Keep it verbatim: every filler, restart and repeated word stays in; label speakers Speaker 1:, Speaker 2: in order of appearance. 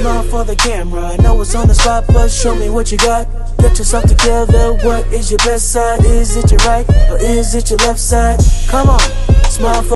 Speaker 1: smile for the camera. I know it's on the spot, but show me what you got. Get yourself together, what is your best side? Is it your right, or is it your left side? Come on, smile for